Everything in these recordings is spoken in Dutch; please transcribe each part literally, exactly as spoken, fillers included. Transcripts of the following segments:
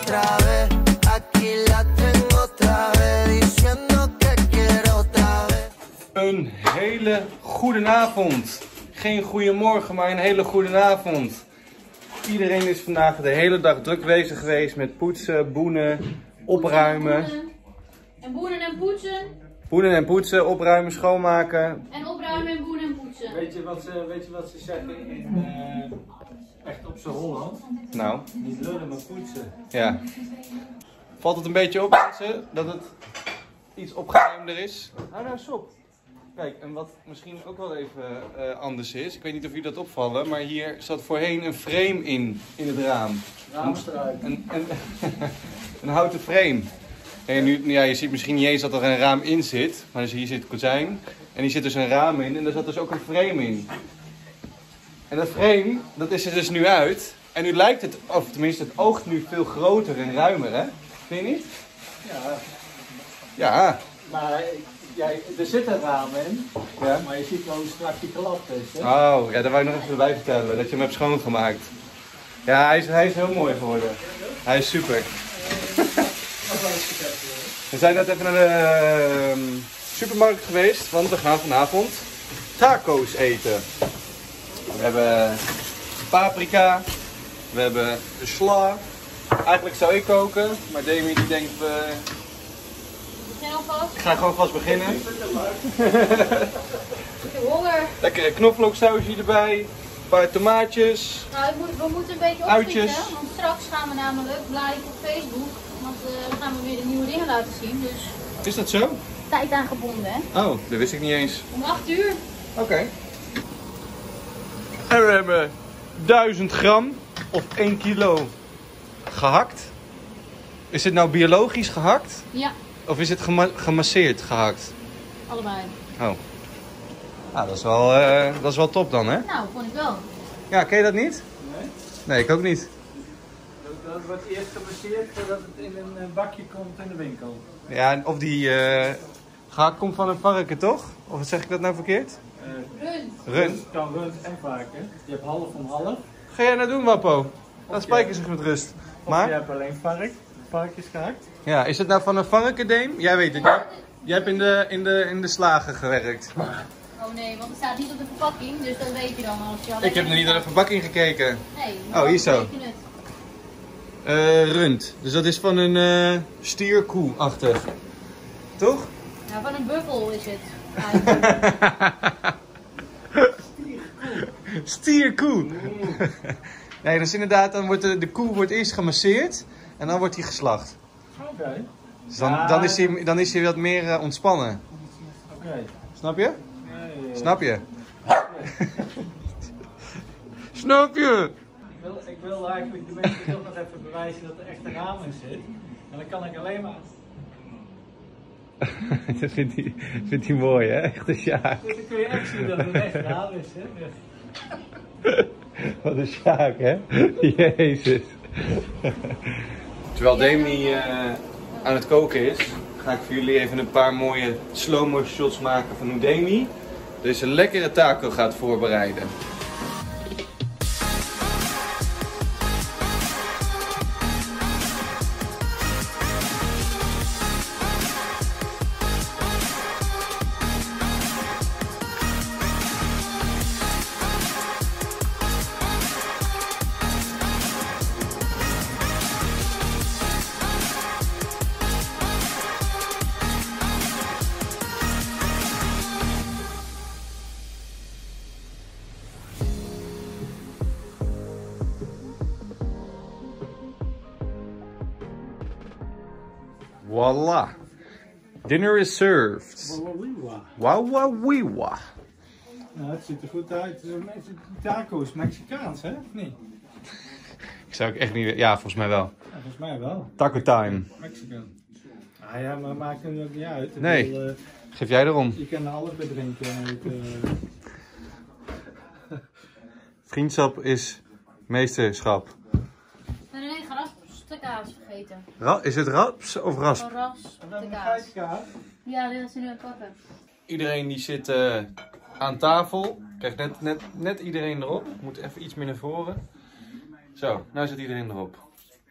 otra vez. Aquí la tengo otra vez. Diciendo que quiero otra vez. Een hele goede avond. Geen goeiemorgen, maar een hele goede avond. Iedereen is vandaag de hele dag druk bezig geweest met poetsen, boenen, opruimen. En boenen en poetsen. Boenen en poetsen, opruimen, schoonmaken. En opruimen en boenen en poetsen. Weet je wat ze, weet je wat ze zeggen in, uh, echt op z'n Holland? Nou. Niet lullen, maar poetsen. Ja. Valt het een beetje op, mensen, dat het iets opgeruimder is? Hou nou eens op. Kijk, en wat misschien ook wel even uh, anders is, ik weet niet of jullie dat opvallen, maar hier zat voorheen een frame in, in het raam. Raamstruik. Een, een, een houten frame. En nu, ja, je ziet misschien niet eens dat er een raam in zit, maar dus hier zit het kozijn. En hier zit dus een raam in en er zat dus ook een frame in. En dat frame, dat is er dus nu uit. En nu lijkt het, of tenminste het oogt nu veel groter en ruimer, hè? Vind je niet? Ja. Ja. Maar ja, er zit een raam in, Ja. maar je ziet wel hoe strak die gelapt is. Hè? Oh, ja, daar wou ik nog even erbij vertellen, dat je hem hebt schoongemaakt. Ja, hij is, hij is heel mooi geworden. Hij is super. We zijn net even naar de uh, supermarkt geweest, want we gaan vanavond taco's eten. We hebben paprika, we hebben de sla. Eigenlijk zou ik koken, maar Demi die denkt, uh, Begin alvast. ik ga gewoon vast beginnen. Ik heb honger. Lekkere knoflooksausje erbij, een paar tomaatjes. Nou, ik moet, we moeten een beetje Uitjes. opschieten, want straks gaan we namelijk live op Facebook. Want uh, dan gaan we weer de nieuwe dingen laten zien, dus Is dat zo? tijd aangebonden, hè? Oh, dat wist ik niet eens. Om acht uur. Oké. Okay. En we hebben duizend gram of één kilo gehakt. Is dit nou biologisch gehakt? Ja, Of is het gema gemasseerd gehakt? allebei. Oh. Ah, dat is wel, uh, dat is wel top dan, hè? Nou, vond ik wel. Ja, ken je dat niet? Nee? Nee, ik ook niet. Dat, dat wordt eerst gebaseerd voordat het in een bakje komt in de winkel. Ja, of die uh, gehakt komt van een varken, toch? Of zeg ik dat nou verkeerd? Uh, Rund. Rund. Het kan rund en varken. Je hebt half om half. Ga jij nou doen, Wappo? Laat spijkers zich met rust. Of Maar? je hebt alleen vark, varkens gehakt. Ja, is het nou van een varken, Deem? Jij weet het. Jij, jij hebt in de, in, de, in de slager gewerkt. Oh nee, want het staat niet op de verpakking, dus dat weet je dan als je alleen... Ik heb nog niet naar de verpakking gekeken. Nee, Oh, hier zo. weet je het. Uh, rund. Dus dat is van een uh, stierkoe-achtig. Toch? Ja, van een buffel is het. Stierkoe. Nee, dat is inderdaad, dan wordt de, de koe wordt eerst gemasseerd en dan wordt hij geslacht. Oké. Okay. Dus dan, Ja, dan, is hij, dan is hij wat meer uh, ontspannen. Oké. Okay. Snap je? Nee, Snap je? Snap je? Ik wil, ik wil eigenlijk de mensen toch nog even bewijzen dat er echt een raam in zit. En dan kan ik alleen maar... Dat vindt hij, vindt hij mooi, hè? Echt een sjaak. Dus dan kun je echt zien dat het echt een raam is, hè? Wat een sjaak, hè? Jezus. Terwijl Demi uh, aan het koken is, ga ik voor jullie even een paar mooie slow-mo shots maken van hoe Demi deze lekkere taco gaat voorbereiden. Voila! Dinner is served. Wow, wow, wee, wow. Nou, het ziet er goed uit. Taco is Mexicaans, hè? Of niet? Ik zou ook echt niet... Ja, volgens mij wel. Ja, volgens mij wel. Taco time. Mexican. Ah ja, maar maakt het ook niet uit. Ik Nee. Wil, uh, Geef jij erom. je kan alles bedrinken. Het, uh... Vriendschap is meesterschap. Nee, nee, nee, geraspte kaas vergeten. Ra is het raps of rasp? Geraspte kaas. kaas. Ja, dit is nu aan het pakken. Iedereen die zit uh, aan tafel. Kijk, net, net, net iedereen erop. Moet even iets meer naar voren. Zo, nou zit iedereen erop.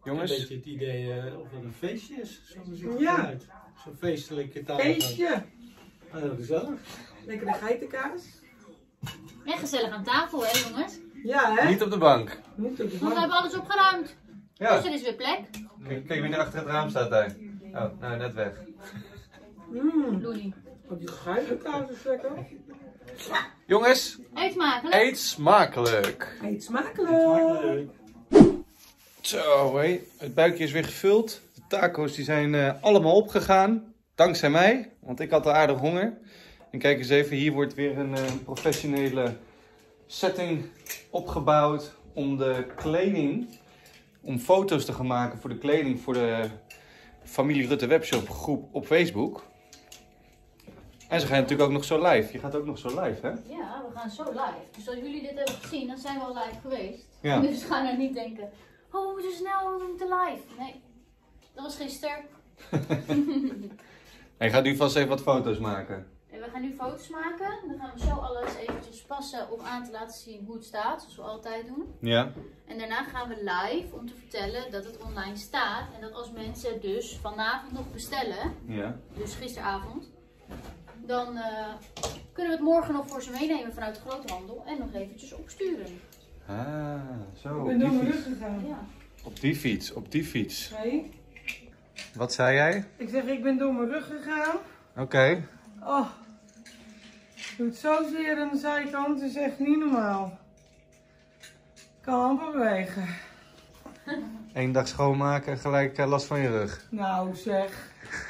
Jongens. Een beetje het idee uh, of het een feestje is. Zo ziet het Ja. eruit. Zo'n feestelijke tafel. Feestje. Ah, heel gezellig. Lekkere geitenkaas. En gezellig aan tafel, hè jongens? Ja, hè? Niet op de bank. Niet op de Want we bank. hebben alles opgeruimd. Ja. Dus er is weer plek. Kijk, kijk wie er achter het raam staat daar. Oh, nou net weg. Mmm. Loenie. Op die geitenkaas is lekker. Jongens, Eet smakelijk. eet smakelijk. Eet smakelijk. Smakelijk. Zo, hé. Het buikje is weer gevuld. De taco's die zijn uh, allemaal opgegaan. Dankzij mij, want ik had al aardig honger. En kijk eens even, hier wordt weer een uh, professionele setting opgebouwd om de kleding, om foto's te gaan maken voor de kleding voor de Familie Rutte webshop groep op Facebook. En ze gaan natuurlijk ook nog zo live. Je gaat ook nog zo live, hè? Ja, we gaan zo live. Dus als jullie dit hebben gezien, dan zijn we al live geweest. Ja. Dus ga nou niet denken, oh we moeten snel, we moeten live. Nee, dat was gisteren. En je gaat nu vast even wat foto's maken. En we gaan nu foto's maken. Dan gaan we zo alles eventjes passen om aan te laten zien hoe het staat, zoals we altijd doen. Ja. En daarna gaan we live om te vertellen dat het online staat. En dat als mensen het dus vanavond nog bestellen, Ja. dus gisteravond, dan uh, kunnen we het morgen nog voor ze meenemen vanuit de groothandel en nog eventjes opsturen. Ah, zo. Ik Op ben die door mijn fiets. rug gegaan. Ja. Op die fiets, op die fiets. Nee. Wat zei jij? Ik zeg, ik ben door mijn rug gegaan. Oké. Okay. Oh. Doet zo zeer aan de zijkant. Het is echt niet normaal. Ik kan amper bewegen. Eén dag schoonmaken en gelijk uh, last van je rug. Nou zeg.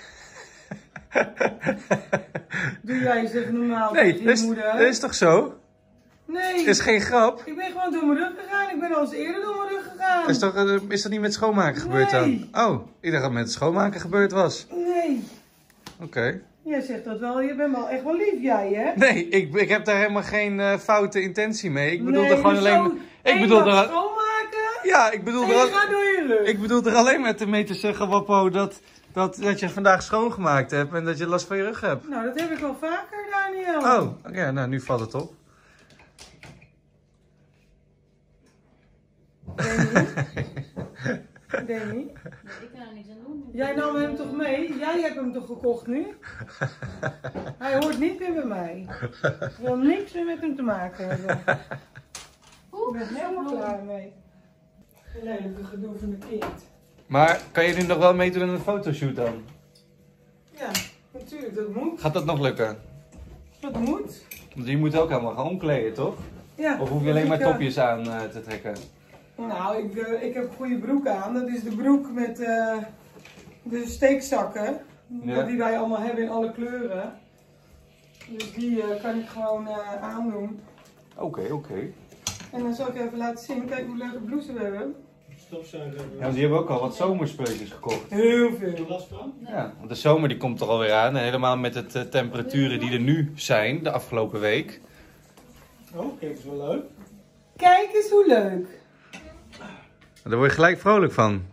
Doe jij eens even normaal Nee, tegen dat je is, moeder. dat is toch zo? Nee. Dat is geen grap. Ik ben gewoon door mijn rug gegaan. Ik ben al eens eerder door mijn rug gegaan. Is, toch, uh, is dat niet met schoonmaken gebeurd Nee. dan? Oh, ik dacht dat het met schoonmaken gebeurd was. Nee. Oké. Okay. Jij zegt dat wel. Je bent wel echt wel lief, jij hè? Nee, ik, ik heb daar helemaal geen uh, foute intentie mee. Ik bedoel nee, er gewoon dus alleen... Zo Ik één bedoel dag er... schoonmaken. Ja, ik bedoel En er... je al- gaat door je rug. Ik bedoel er alleen met mee te zeggen, Wappo, dat, dat, dat je vandaag schoongemaakt hebt en dat je last van je rug hebt. Nou, dat heb ik wel vaker, Daniel. Oh, ja, nou nu valt het op. Danny? Danny? Nee, ik kan er niks aan doen. Jij nam hem toch mee? Jij hebt hem toch gekocht nu? Hij hoort niet meer bij mij. Ik wil niks meer met hem te maken hebben. Ik Oeh, ben helemaal klaar mee. Een lelijke gedoe van een kind. Maar kan je nu nog wel meedoen aan een fotoshoot dan? Ja, natuurlijk, dat moet. Gaat dat nog lukken? Dat moet. Want je moet ook helemaal gaan omkleden, toch? Ja. Of hoef je alleen Ik, maar eh, topjes aan uh, te trekken? Nou, ik, uh, ik heb een goede broek aan. Dat is de broek met uh, de steekzakken. Ja. Die wij allemaal hebben in alle kleuren. Dus die uh, kan ik gewoon uh, aandoen. Oké, okay, oké. Okay. En dan zal ik even laten zien. Kijk hoe leuke blouse we hebben. Stofzuiger. Ja, want die hebben ook al wat zomerspulletjes gekocht. Heel Heb je veel. last van? Ja, want de zomer die komt er alweer aan. En helemaal met de uh, temperaturen die er nu zijn, de afgelopen week. Oh, kijk, is wel leuk. Kijk eens hoe leuk. Daar word je gelijk vrolijk van.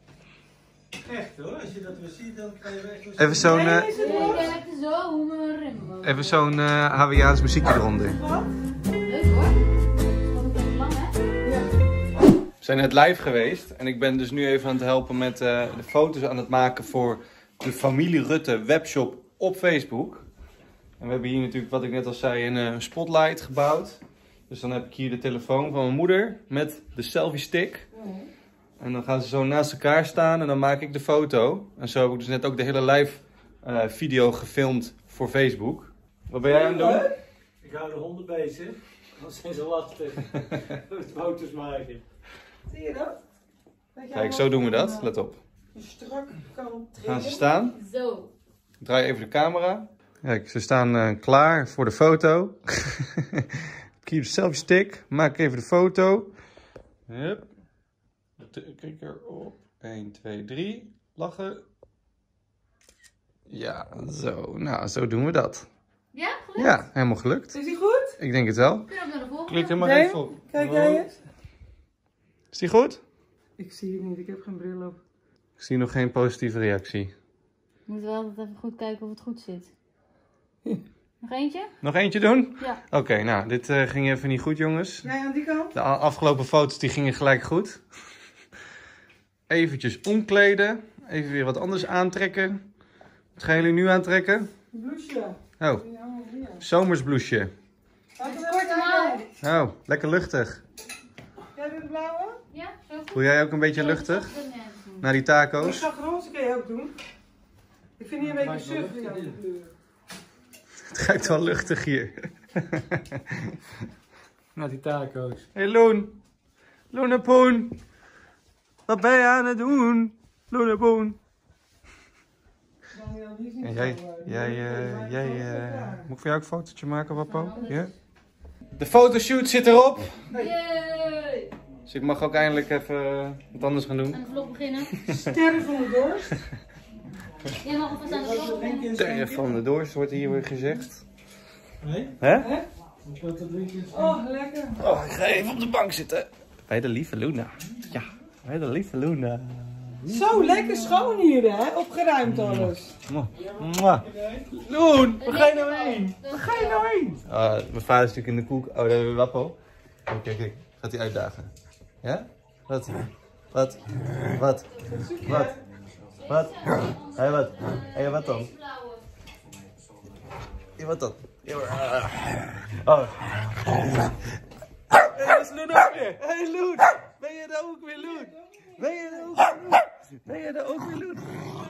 Echt hoor, als je dat weer ziet, dan kan je weer echt wel Even zo'n uh, Nee, is het mooi? Kijk de zomer. even zo'n uh, Hawaïaans muziekje eronder. Wat? Leuk hoor. Gewoon een beetje lang hè? Ja. We zijn net live geweest en ik ben dus nu even aan het helpen met uh, de foto's aan het maken voor de Familie Rutte webshop op Facebook. En we hebben hier natuurlijk, wat ik net al zei, een uh, spotlight gebouwd. Dus dan heb ik hier de telefoon van mijn moeder met de selfie stick. En dan gaan ze zo naast elkaar staan en dan maak ik de foto. En zo heb ik dus net ook de hele live uh, video gefilmd voor Facebook. Wat ben jij aan het doen? Ik hou de honden bezig, anders zijn ze lastig. Foto's maken. Zie je dat? Dat jij Kijk, wel zo doen we dat. een, Let op. uh, Strak kan Gaan ze trekken. staan. Zo. Draai even de camera. Kijk, ze staan uh, klaar voor de foto. Keep the selfie stick. Maak even de foto. Hup. Kijk erop. één, twee, drie. Lachen. Ja, zo. Nou, zo doen we dat. Ja, gelukt? Ja, helemaal gelukt. Is die goed? Ik denk het wel. Kunnen we ook naar de volgende? Klik er maar Nee. even op. Kijk jij eens. Is die goed? Ik zie het niet, ik heb geen bril op. Ik zie nog geen positieve reactie. We moeten wel altijd even goed kijken of het goed zit. Nog eentje? Nog eentje doen? Ja. Oké, okay, nou, dit uh, ging even niet goed, jongens. Jij aan die kant? De afgelopen foto's die gingen gelijk goed. Even eventjes omkleden. Even weer wat anders aantrekken. Wat gaan jullie nu aantrekken? Blouseje. Oh, zomersbloesje. Laten we Korte even kijken. mouw. Oh, lekker luchtig. Jij doet de blauwe? Ja, zo goed. Voel jij ook een beetje luchtig? Na die Ik taco's? zag roze kan je ook doen. Ik vind die een beetje suf. Ja. Het ruikt wel luchtig hier. Met die taco's. Hey Loen. Loenepoen. Wat ben je aan het doen? Loenepoen. Daniel, die is niet En jij, zo, eh, jij, die- eh, die- jij, die- eh, moet ik voor jou ook een fotootje maken, Wappo? Ja? De fotoshoot zit erop. Yay! Dus ik mag ook eindelijk even wat anders gaan doen. Aan de vlog beginnen. Sterren van de dorst. Jij mag alvast aan de vlog beginnen. Sterren van de Doors wordt hier weer gezegd. Nee? Hè? Hè? Ik wil dat drinken. Oh, lekker. Oh, ik ga even op de bank zitten. Bij de lieve Luna. Ja, bij de lieve Luna. Zo lekker schoon hier, hè? Opgeruimd alles. Mwah. Mwah. Loen, waar ga je nou heen? Waar ga je nou heen? Ah, mijn vader is natuurlijk in de koek. Oh, daar hebben we Wappo. Oh, kijk, kijk. Gaat hij uitdagen. Ja? Wat? Wat? Wat? Wat? Wat? Hé, hey, wat? Hé, hey, wat dan? Hé, wat dan? Oh. Hé, dat is Loen ook weer. Hé, hey, Loen. Ben je daar ook weer, Loen? Ben je daar ook weer, Loen? Ben je daar ook weer, Loen?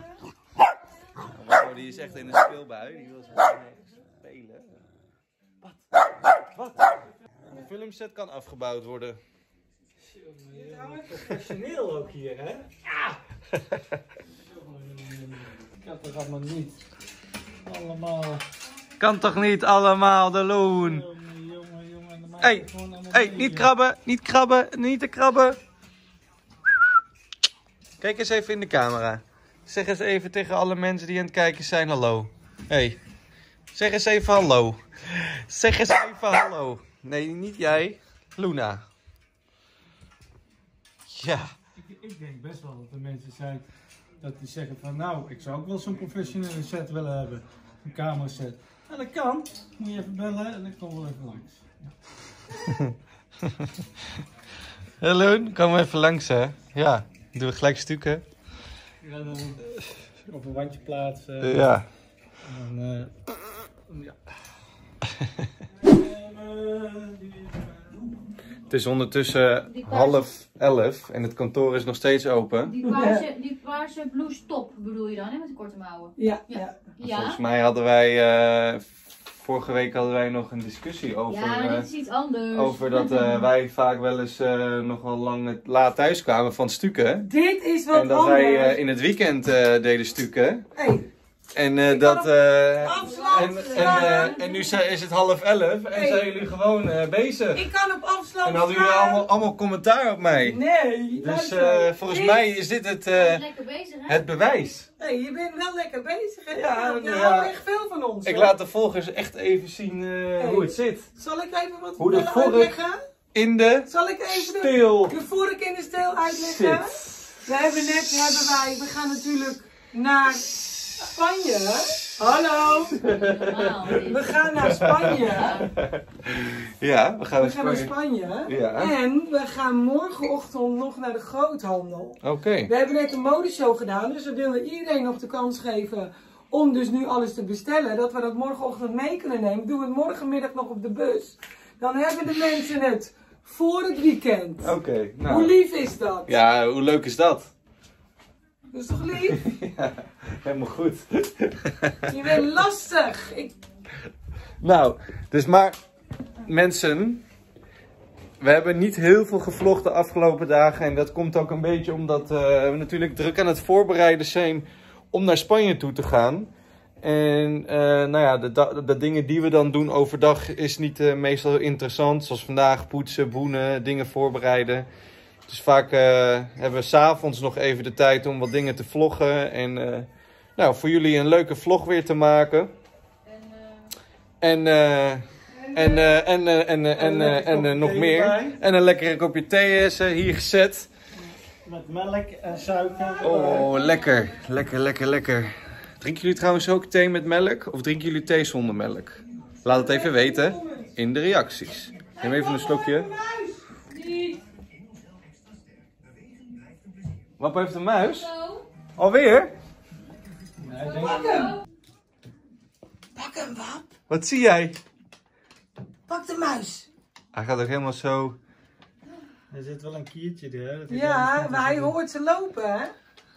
Oh, die is echt in een speelbui. Die wil zo spelen. Wat? Wat? De filmset kan afgebouwd worden. Professioneel ook hier, hè? Ja! Ik had toch allemaal niet. Allemaal. Kan toch niet allemaal, de Loen? Jongen, jongen, jongen. dan maak Hé, ik gewoon allemaal hey, mee, niet hè. krabben, niet krabben, niet te krabben. Kijk eens even in de camera. Zeg eens even tegen alle mensen die aan het kijken zijn hallo. Hé, hey. Zeg eens even hallo. Zeg eens even hallo. Nee, niet jij. Luna. Ja. Ik, ik denk best wel dat er mensen zijn dat die zeggen van nou, ik zou ook wel zo'n professionele set willen hebben. Een cameraset. Nou, dat kan. Moet je even bellen en dan komen we even langs. Hey Loen, kom maar even langs hè. Ja, doen we gelijk stukken. Ja, dan op een wandje plaatsen. Uh, ja. En dan, uh, ja. Het is ondertussen half elf en het kantoor is nog steeds open. Die paarse, die paarse blouse top bedoel je dan, hè, met de korte mouwen? Ja, Ja. ja. Ja, Volgens mij hadden wij, uh, vorige week hadden wij nog een discussie over, ja uh, dit is iets anders. over dat uh, wij vaak wel eens uh, nog wel lang laat thuis kwamen van stukken. Dit is wat En dat anders. wij uh, in het weekend uh, deden stukken. Hey, En uh, Ik dat. kan Uh, afslag en, en, slaan. uh, en nu zijn- is het half elf en Hey. zijn jullie gewoon uh, bezig. ik kan op afslag En hadden jullie slaan. allemaal, allemaal commentaar op mij. Nee. Dus luister. uh, volgens Dit- mij is dit het, Je bent uh, lekker bezig, hè? het bewijs. Nee, je bent wel lekker bezig, hè? Ja, je nou houdt ja. echt veel van ons. Ik hè? laat de volgers echt even zien uh, Hey. hoe het zit. Zal ik even wat Hoe de willen vork uitleggen? in de Zal ik even de, stil de vork in de steel uitleggen? zit. We hebben net, hebben wij, we gaan natuurlijk naar Spanje. Hallo. Normaal, dit. We gaan naar Spanje. Ja, we gaan We naar gaan naar Spanje. Spanje. Ja. En we gaan morgenochtend nog naar de groothandel. Oké. We hebben net een modeshow gedaan, dus we willen iedereen nog de kans geven om dus nu alles te bestellen. Dat we dat morgenochtend mee kunnen nemen. Doen we het morgenmiddag nog op de bus. Dan hebben de mensen het voor het weekend. Oké, nou. Hoe lief is dat? Ja, hoe leuk is dat? Dat is toch lief? Ja, helemaal goed. Je bent lastig. Ik... Nou, dus maar mensen, we hebben niet heel veel gevlogd de afgelopen dagen. En dat komt ook een beetje omdat uh, we natuurlijk druk aan het voorbereiden zijn om naar Spanje toe te gaan. En uh, nou ja, de, de, de dingen die we dan doen overdag is niet uh, meestal heel interessant. Zoals vandaag poetsen, boenen, dingen voorbereiden. Dus vaak uh, hebben we 's avonds nog even de tijd om wat dingen te vloggen. En uh, nou, voor jullie een leuke vlog weer te maken. En, uh, en, uh, en, uh, en, uh, en, uh, en uh, nog meer. En een lekkere kopje thee is uh, hier gezet. Met melk en suiker. Oh, lekker. Lekker, lekker, lekker. Drinken jullie trouwens ook thee met melk? Of drinken jullie thee zonder melk? Laat het even weten in de reacties. Neem even een slokje. Wap heeft een muis. Zo. Alweer? Nee, ik denk... Pak hem! Pak hem, Wap! Wat zie jij? Pak de muis! Hij gaat ook helemaal zo. Er zit wel een kiertje er. Dat hij Ja, anders maar hij niet zo hoort ze lopen, hè?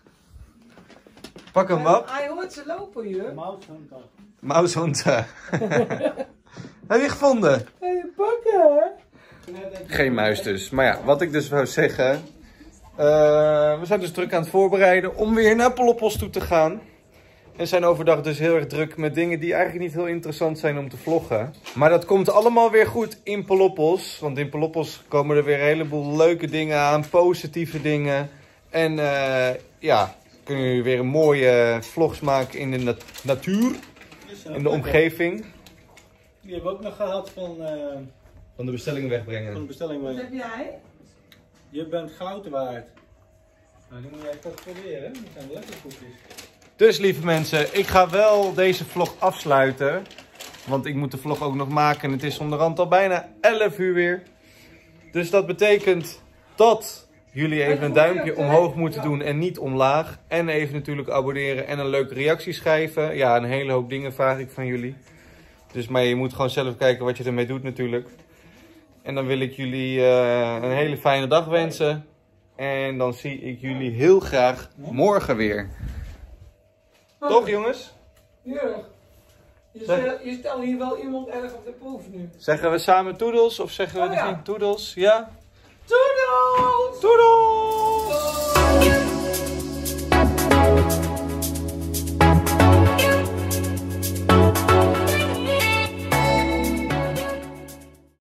Pak hem, Wap. Hij hoort ze lopen, doet. joh. Mouse van toch. Moushond. Heb je gevonden? Hé, hey, pak hem! Geen muis dus. Maar ja, wat ik dus wou zeggen. Uh, we zijn dus druk aan het voorbereiden om weer naar Polopos toe te gaan. En zijn overdag dus heel erg druk met dingen die eigenlijk niet heel interessant zijn om te vloggen. Maar dat komt allemaal weer goed in Polopos. Want in Polopos komen er weer een heleboel leuke dingen aan. Positieve dingen. En uh, ja, kunnen jullie weer een mooie vlogs maken in de nat natuur. In de omgeving. Die hebben we ook nog gehad van, uh, Van de bestelling van de wegbrengen. bestelling. Wat heb jij? Je bent goud waard. Nou, die moet jij toch proberen. Die zijn lekker koekjes. Dus lieve mensen, ik ga wel deze vlog afsluiten. Want ik moet de vlog ook nog maken. En het is onderhand al bijna elf uur weer. Dus dat betekent dat jullie even een duimpje omhoog moeten doen en niet omlaag. En even natuurlijk abonneren en een leuke reactie schrijven. Ja, een hele hoop dingen vraag ik van jullie. Dus maar je moet gewoon zelf kijken wat je ermee doet natuurlijk. En dan wil ik jullie uh, een hele fijne dag wensen. En dan zie ik jullie heel graag morgen weer. Toch jongens? Ja. Je, stel, je stelt hier wel iemand erg op de proef nu. Zeggen we samen toedels of zeggen we Oh, ja. niet toedels? Ja? Toedels! Toedels!